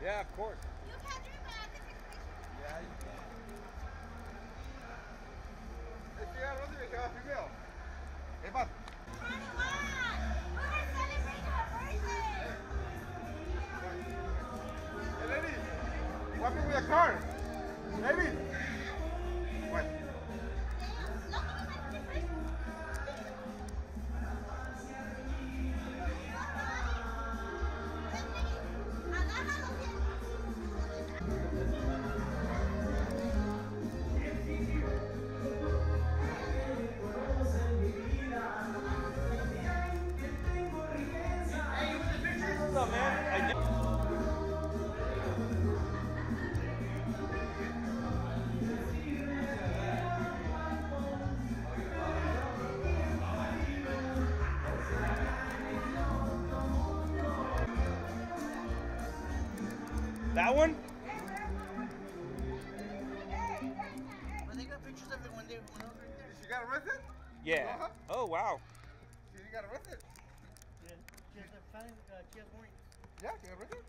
Yeah, of course. You can't drink, but I can take a picture. Yeah, you can. Este ya no se queda primero. ¿Qué pasa? 21! We're celebrating her birthday! Hey, lady, walk me with a car. Lady. What? Look at my difference. What's up, man? That one? But they got pictures of it when I was right there. She got arrested? Yeah. Uh-huh. Oh, wow. She got arrested? Yeah. She has a fine, she has warrants. Yeah, she got arrested.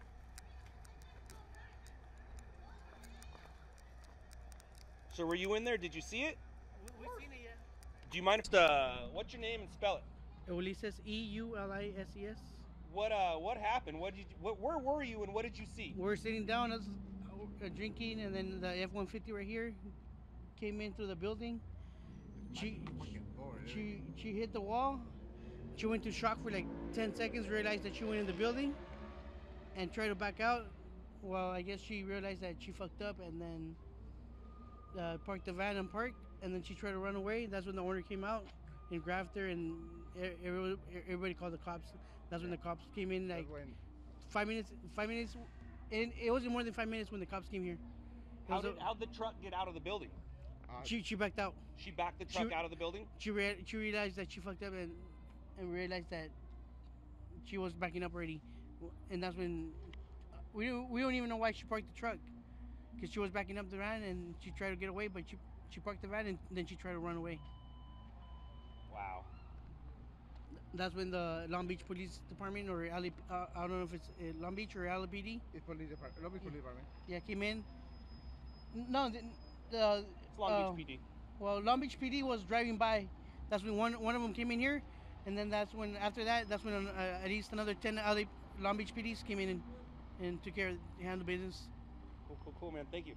So were you in there? Did you see it? We've seen it, yeah. Do you mind if what's your name and spell it? Ulises, Eulises. What happened? Where were you and what did you see? We're sitting down, us drinking, and then the F-150 right here came in through the building. She hit the wall. She went to shock for like 10 seconds, realized that she went in the building, and tried to back out. Well, I guess she realized that she fucked up, and then parked the van and parked, and then she tried to run away. That's when the owner came out and grabbed her, and everybody called the cops. That's when the cops came in, like 5 minutes, and it wasn't more than 5 minutes when the cops came here. How'd the truck get out of the building? She backed out. She backed the truck out of the building? She realized that she fucked up and realized that she was backing up already, and that's when we don't even know why she parked the truck, because she was backing up the van and she tried to get away, but she parked the van and then she tried to run away. Wow. That's when the Long Beach Police Department, or I don't know if it's Long Beach or LBFD. It's police department. Long Beach Police Department. Yeah, came in. No, It's Long Beach PD. Well, Long Beach PD was driving by. That's when one of them came in here, and then that's when that's when at least another 10 LA Long Beach PDs came in and took care of handle business. Cool, man. Thank you.